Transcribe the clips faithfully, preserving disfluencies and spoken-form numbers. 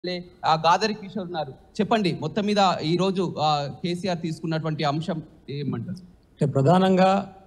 గాదరి కిషోర్ ఉన్నారు. చెప్పండి, మొత్తం మీద ఈ రోజు కేసీఆర్ తీసుకున్నటువంటి అంశం ఏమంటారు? అంటే ప్రధానంగా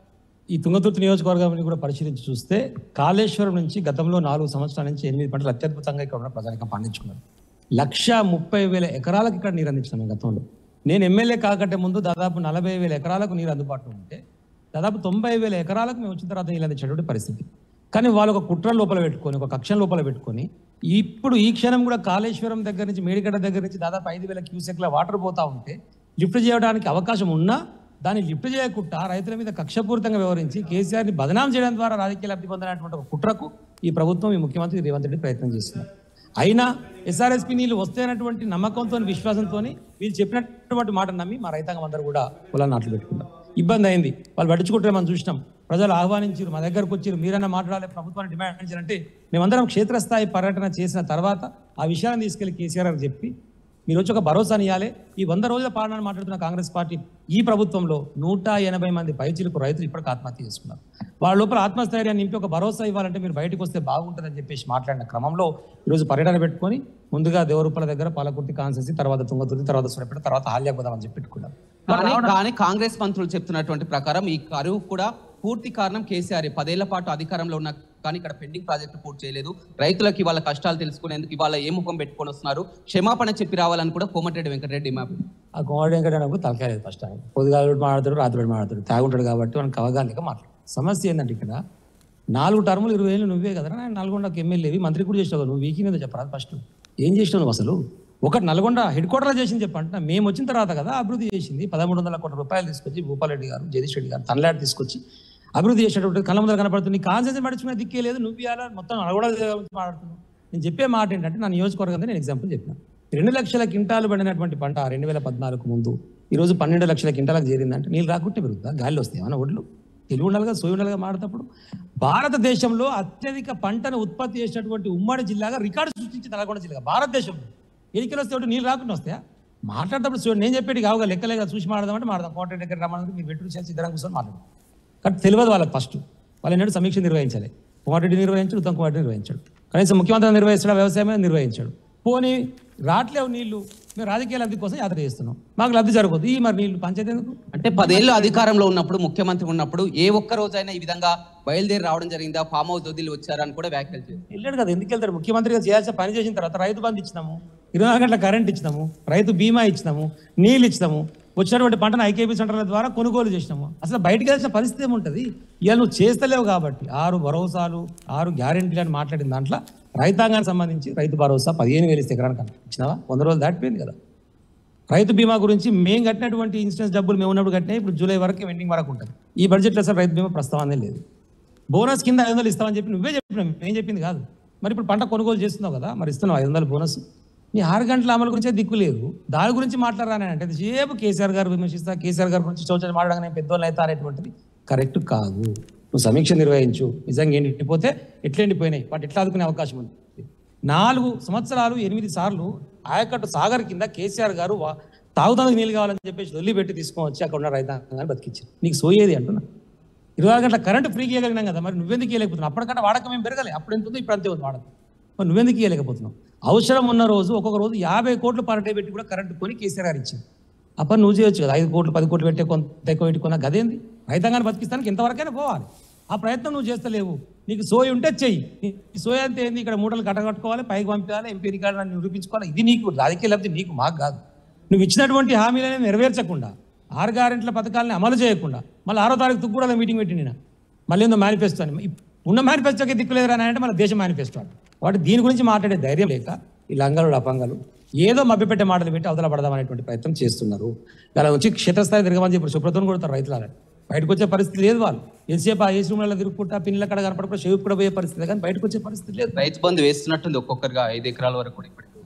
ఈ తుంగతుర్తి నియోజకవర్గాన్ని కూడా పరిశీలించి చూస్తే కాళేశ్వరం నుంచి గతంలో నాలుగు సంవత్సరాల నుంచి ఎనిమిది పంటలు అత్యద్భుతంగా ఇక్కడ ఉన్న ప్రజానికం పండించుకున్నారు. లక్ష ముప్పై వేల ఎకరాలకు ఇక్కడ నీరు అందించినాం గతంలో. నేను ఎమ్మెల్యే కాకంటే ముందు దాదాపు నలభై వేల ఎకరాలకు నీరు అందుబాటులో ఉంటే దాదాపు తొంభై వేల ఎకరాలకు మేము వచ్చిన తర్వాత నీళ్ళు అందించేటువంటి పరిస్థితి. కానీ వాళ్ళు ఒక కుట్ర లోపల పెట్టుకొని ఒక కక్ష లోపల పెట్టుకొని ఇప్పుడు ఈ క్షణం కూడా కాళేశ్వరం దగ్గర నుంచి మేడిగడ్డ దగ్గర నుంచి దాదాపు ఐదు వేల క్యూసెక్ల వాటర్ పోతా ఉంటే లిఫ్ట్ చేయడానికి అవకాశం ఉన్నా దాన్ని లిఫ్ట్ చేయకుండా రైతుల మీద కక్షపూరితంగా వ్యవహరించి కేసీఆర్ని బదనాం చేయడం ద్వారా రాజకీయ లబ్ధి పొందినటువంటి ఒక కుట్రకు ఈ ప్రభుత్వం ఈ ముఖ్యమంత్రి రేవంత్ రెడ్డి ప్రయత్నం చేస్తున్నారు. అయినా ఎస్ఆర్ఎస్పీ నీళ్ళు వస్తేనటువంటి నమ్మకంతో విశ్వాసంతో వీళ్ళు చెప్పినటువంటి మాట నమ్మి మా రైతాంగం అందరూ కూడా పొలాన్ని నాట్లు పెట్టుకున్నారు. ఇబ్బంది అయింది, వాళ్ళు పడుచుకుంటే మనం చూసినాం. ప్రజలు ఆహ్వానించారు, మా దగ్గరకు వచ్చారు, మీరైనా మాట్లాడాలి, ప్రభుత్వాన్ని డిమాండ్ చేయాలంటే మేమందరం క్షేత్రస్థాయి పర్యటన చేసిన తర్వాత ఆ విషయాన్ని తీసుకెళ్లి కేసీఆర్ గారు చెప్పి మీరు వచ్చి ఒక భరోసాని ఇవ్వాలి. ఈ వంద రోజుల పాలన మాట్లాడుతున్న కాంగ్రెస్ పార్టీ ఈ ప్రభుత్వంలో నూట ఎనభై మంది పైచిలకు రైతులు ఇప్పటికి ఆత్మహత్య చేసుకున్నారు. వాళ్ళ లోపల ఆత్మస్థైర్యాన్ని నింపి ఒక భరోసా ఇవ్వాలంటే మీరు బయటకు వస్తే బాగుంటుందని చెప్పేసి మాట్లాడిన క్రమంలో ఈరోజు పర్యటన పెట్టుకొని ముందుగా దేవరూపల దగ్గర పాలకుర్తి కాన్సెన్సీ, తర్వాత తుంగతుర్తి, తర్వాత సూర్యాపేట, తర్వాత హాల్యాపోదామని చెప్పి పెట్టుకున్నారు. కానీ కాంగ్రెస్ మంత్రులు చెప్తున్నటువంటి ప్రకారం ఈ కరువు కూడా పూర్తి కారణం కేసీఆర్. పదేళ్ల పాటు అధికారంలో ఉన్న కానీ ఇక్కడ పెండింగ్ ప్రాజెక్టు పూర్తి చేయలేదు. రైతులకి వాళ్ళ కష్టాలు తెలుసుకునేందుకు ఇవాళ ఏ ముఖం పెట్టుకొని వస్తున్నారు, క్షమాపణ చెప్పి రావాలని కూడా కోమటిరెడ్డి వెంకటరెడ్డి మ్యాప్ ఆ కోమటిరెడ్డి వెంకటరెడ్డి తలకాయ లేదు. ఫస్ట్ ఆయన పొద్దుగాలు మాట్లాడతాడు, రాత్రి మాట్లాడతాడు, తాగుంటాడు కాబట్టి మనకు అవగాహనగా మాట్లాడు. సమస్య ఏంటంటే ఇక్కడ నాలుగు టర్ములు ఇరవై ఏళ్ళు నువ్వే కదా, నల్గొండకి ఎమ్మెల్యేవి మంత్రి కూడా చేసావు, నువ్వు వీకి మీద చెప్పరా? ఫస్ట్ ఏం చేసినావు నువ్వు అసలు? ఒకటి నల్గొండ హెడ్ క్వార్టర్లో చేసింది చెప్పంటే మేము వచ్చిన తర్వాత కదా అభివృద్ధి చేసింది. పదమూడు వందల కోట్ల రూపాయలు తీసుకొచ్చి భూపాలరెడ్డి గారు, జగదీష్ రెడ్డి గారు తనలాడి తీసుకొచ్చి అభివృద్ధి చేసేటువంటి కళ్ళ ముందర కనపడుతుంది. కాన్సెన్సీ పడుచుకునే దిక్కే లేదు, నువ్వు ఇవ్వాలా మొత్తం నల్గొండ మాట్లాడుతున్నావు. నేను చెప్పే మాట ఏంటంటే నా నియోజకవర్గం నేను ఎగ్జాంపుల్ చెప్పిన రెండు లక్షల క్వింటాలు పడినటువంటి పంట రెండు వేల పద్నాలుగు ముందు ఈరోజు పన్నెండు లక్షల క్వింటాలకు చేరిందంటే నీళ్ళు రాకుంటే పెరుగుతా, గాలిలో వస్తాయి ఏమన్నా ఒడ్లు? తెలుగు ఉండాలిగా, సోయి ఉండాలిగా మాట్లాడేటప్పుడు. భారతదేశంలో అత్యధిక పంటను ఉత్పత్తి చేసినటువంటి ఉమ్మడి జిల్లాగా రికార్డు సృష్టించి నల్గొండ జిల్లా భారతదేశంలో. ఎన్నికలు వస్తే ఒకటి నీళ్ళు రాకుండా వస్తాయా? మాట్లాడేటప్పుడు చూడండి, నేను చెప్పేది కావుగా లెక్కలేగా చూసి మాట్లాడదామంటే మాట్లాడదాం. కోట దగ్గర రమ్మని మీరు పెట్టుకుని చేసి ఇద్దరం కూర్చొని మాట్లాడు. కానీ తెలియదు వాళ్ళకి. ఫస్ట్ వాళ్ళు ఎన్నడూ సమీక్ష నిర్వహించాలి. కోమటిరెడ్డి నిర్వహించాడు, ఉత్తమ్ కుమార్ నిర్వహించాడు, కనీసం ముఖ్యమంత్రి నిర్వహించడం, వ్యవసాయమే నిర్వహించాడు. పోనీ రాట్లేవు నీళ్లు, మేము రాజకీయ లబ్ధి కోసం యాత్ర చేస్తున్నాం, మాకు లబ్ధి జరగదు. ఈ మరి నీళ్లు పంచాయతీ ఎందుకు? అంటే పదేళ్ళు అధికారంలో ఉన్నప్పుడు, ముఖ్యమంత్రి ఉన్నప్పుడు ఏ ఒక్క రోజైనా ఈ విధంగా బయలుదేరి రావడం జరిగిందా? ఫామ్ హౌస్ వదిలి వచ్చారని కూడా వ్యాఖ్యలు చేశారు. వెళ్ళాడు కదా, ఎందుకు వెళ్తాడు? ముఖ్యమంత్రిగా చేయాల్సిన పని చేసిన తర్వాత రైతు బంధు ఇచ్చినాము, ఇరవై నాలుగు గంటల కరెంట్ ఇచ్చినాము, రైతు బీమా ఇచ్చినాము, నీళ్ళు ఇచ్చినాము, వచ్చినటువంటి పంటను ఐకేపీ సెంటర్ల ద్వారా కొనుగోలు చేసినాము. అసలు బయటకు వెళ్ళిన పరిస్థితి ఏముంటుంది? ఇవాళ నువ్వు చేస్తలేవు కాబట్టి ఆరు భరోసాలు, ఆరు గ్యారెంటీలు అని మాట్లాడిన దాంట్లో రైతాంగానికి సంబంధించి రైతు భరోసా పదిహేను వేలు ఇస్తే ఎకరానికి ఇచ్చినావా? వంద రోజులు దాటిపోయింది కదా. రైతు బీమా గురించి మేము కట్టినటువంటి ఇన్సూరెన్స్ డబ్బులు మేము ఉన్నప్పుడు కట్టినా ఇప్పుడు జూలై వరకు వెండింగ్ వరకు ఉంటుంది. ఈ బడ్జెట్లో అసలు రైతు బీమా ప్రస్తావనే లేదు. బోనస్ కింద ఐదు వందలు ఇస్తామని చెప్పి నువ్వే చెప్పినావు, నేను చెప్పింది కాదు. మరి ఇప్పుడు పంట కొనుగోలు చేస్తున్నావు కదా, మరి ఇస్తున్నావు ఐదు వందలు బోనస్. నీ ఆరు గంటల అమలు గురించే దిక్కు లేదు, దాని గురించి మాట్లాడాలని అంటే సేపు కేసీఆర్ గారు విమర్శిస్తా, కేసీఆర్ గారి గురించి చౌచని మాట్లాడగానే పెద్దోళ్ళు అవుతా అనేటువంటిది కరెక్ట్ కాదు. నువ్వు సమీక్ష నిర్వహించు, నిజంగా ఏంటి ఎండిపోతే ఎట్లా ఎండిపోయినాయి, వాటి ఎట్లా ఆదుకునే అవకాశం ఉంది. నాలుగు సంవత్సరాలు ఎనిమిది సార్లు ఆయకట్టు సాగర్ కింద కేసీఆర్ గారు తాగుతానికి నీళ్ళు కావాలని చెప్పేసి వదిలిపెట్టి తీసుకొని వచ్చి అక్కడ ఉన్న రైతాంగాన్ని బతికించారు. నీకు సోయేది అంటున్నా. ఇరవై ఆరు గంటల కరెంట్ ఫ్రీకి ఇవ్వగలిగినాం కదా, మరి నువ్వెందుకు ఇవ్వలేకపోతున్నావు? అప్పటికంటే వాడకం ఏం పెరగలే, అప్పుడు ఎంత ఉందో ఇప్పుడు అంతే ఉంది వాడకం. మరి నువ్వెందుకు ఇవ్వలేకపోతున్నావు? అవసరం ఉన్న రోజు ఒక్కొక్క రోజు యాభై కోట్లు పర్ డే పెట్టి కూడా కరెంటు కొని కేసీఆర్ గారు ఇచ్చింది. అప్పుడు నువ్వు చేయొచ్చు కదా, ఐదు కోట్లు పది కోట్లు పెట్టే కొంత ఎక్కువ పెట్టుకున్నా గదేంది? రైతాంగాన్ని బతికిస్తానికి ఎంతవరకైనా పోవాలి. ఆ ప్రయత్నం నువ్వు చేస్తలేవు. నీకు సోయి ఉంటే చెయ్యి. ఈ సోయి అంతే ఏంది? ఇక్కడ మూటలు కట్టగట్టుకోవాలి, పైకి పంపించాలి, ఎంపీ రికార్డు నిరూపించుకోవాలి. ఇది నీకు రాజకీయ లబ్ధి, నీకు మాకు కాదు. నువ్వు ఇచ్చినటువంటి హామీలను నెరవేర్చకుండా, ఆరు గ్యారెంట్ల పథకాలని అమలు చేయకుండా మళ్ళీ ఆరో తారీఖు తుగ్గూడలో మీటింగ్ పెట్టి నేను మళ్ళీ ఏందో మేనిఫెస్టో అని, ఉన్న మేనిఫెస్టోకి దిక్కులేదురా అని అంటే మన దేశ మేనిఫెస్టో అంటే వాటి దీని గురించి మాట్లాడే ధైర్యం లేక ఈ లంగలు అపంగలు ఏదో మభ్యపెట్టే మాటలు పెట్టి అవతల పడదామనేటువంటి ప్రయత్నం చేస్తున్నారు. అలా వచ్చి క్షేత్రస్థాయి తిరగమని చెప్పి సుబ్రతను కొడతారు రైతులు. బయటకు వచ్చే పరిస్థితి లేదు. వాళ్ళు ఎంతసేపు ఆ ఏసీ రూమ్లలో తిరుగుకుంటా పిల్లల కడ కనపడకుండా షేపు కూడా పోయే పరిస్థితి, కానీ బయటకు వచ్చే పరిస్థితి లేదు. రైతు బంధు వేస్తున్నట్టుంది ఒక్కొక్కరిగా ఐదు ఎకరాల వరకు కూడా ఇప్పటికీ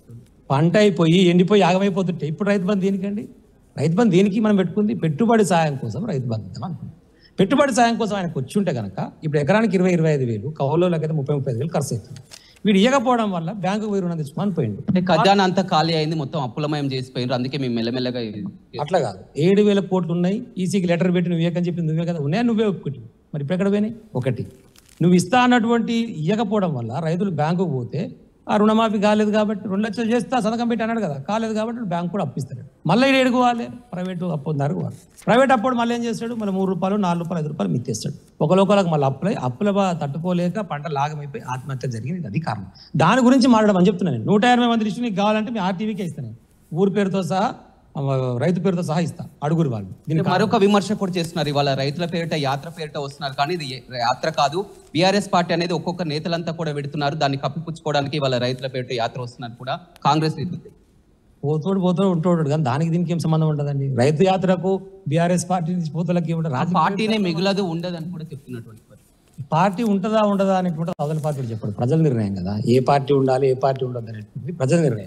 పంట అయిపోయి ఎండిపోయి ఆగమైపోతుంటే ఇప్పుడు రైతు బంధు దేనికండి? రైతు బంధు దేనికి మనం పెట్టుకుంది? పెట్టుబడి సాయం కోసం రైతు బంధు ఇద్దాం అనుకుంది. పెట్టుబడి సాయం కోసం ఆయనకు వచ్చి ఉంటే కనుక ఇప్పుడు ఎకరానికి ఇరవై ఇరవై ఐదు వేలు కౌలులకైతే ముప్పై ముప్పై ఐదు వేలు ఖర్చు అవుతుంది. వీడు ఇవ్వకపోవడం వల్ల బ్యాంకు పోయి రుణం తెచ్చుకొని పోయిండు. ఖజానా అంతా ఖాళీ అయింది, మొత్తం అప్పులమయం చేసిపోయిండ్రు. అందుకే మేము మెల్లమెల్లగా అట్లా కాదు, ఏడు వేల కోట్లు ఉన్నాయి, ఈసీకి లెటర్ పెట్టి నువ్వే కని చెప్పి నువ్వే కదా ఉన్నాయా, నువ్వే ఒప్పుకుంటు. మరి ఇప్పుడు ఎక్కడ పోయినాయి? ఒకటి నువ్వు ఇస్తా అన్నటువంటి ఇవ్వకపోవడం వల్ల రైతులు బ్యాంకుకు పోతే ఆ రుణమాఫీ కాలేదు కాబట్టి రెండు లక్షలు చేస్తా సంతకం పెట్టి అన్నాడు కదా, కాలేదు కాబట్టి బ్యాంకు కూడా అప్పిస్తాడు. మళ్ళీ ఈడు ఏడుకోవాలి, ప్రైవేటు అప్పు ఉన్నారు. ప్రైవేట్ అప్పుడు మళ్ళీ ఏం చేస్తాడు, మళ్ళీ మూడు రూపాయలు నాలుగు రూపాయలు ఐదు రూపాయలు మిత్తేస్తాడు. ఒక లోకలకు మళ్ళీ అప్పులై అప్పుల బా- తట్టుకోలేక పంట లాగమైపోయి ఆత్మహత్య జరిగింది. అది కారణం. దాని గురించి మాట్లాడమని చెప్తున్నాను. నూట ఎనభై మంది లిస్టు నీకు కావాలంటే మీ ఆర్టీవీకే ఇస్తాను, ఊరి పేరుతో సహా రైతు పేరుతో సహా ఇస్తా, అడుగురు వాళ్ళు. దీనికి మరొక విమర్శ కూడా చేస్తున్నారు, ఇవాళ రైతుల పేరిట యాత్ర పేరిట వస్తున్నారు, కానీ ఇది యాత్ర కాదు. బీఆర్ఎస్ పార్టీ అనేది ఒక్కొక్క నేతలంతా కూడా పెడుతున్నారు, దాన్ని కప్పిపుచ్చుకోవడానికి ఇవాళ రైతుల పేరిట యాత్ర వస్తున్నారు కూడా కాంగ్రెస్ నేతలు. పోతోడు పోతోడు ఉంటోడు కానీ దానికి దీనికి ఏం సంబంధం ఉంటుందండి. రైతు యాత్రకు బీఆర్ఎస్ పార్టీ నుంచి పోతలకి ఏముంటుంది, ఆ రాజకీయ పార్టీనే మిగులదు ఉండదు అని కూడా చెప్తున్నటువంటి పరిస్థితి. పార్టీ ఉంటుందా ఉండదా అనేటువంటి అవతల పార్టీలు చెప్పాడు. ప్రజల నిర్ణయం కదా, ఏ పార్టీ ఉండాలి ఏ పార్టీ ఉండదు అనేటువంటిది ప్రజల నిర్ణయం.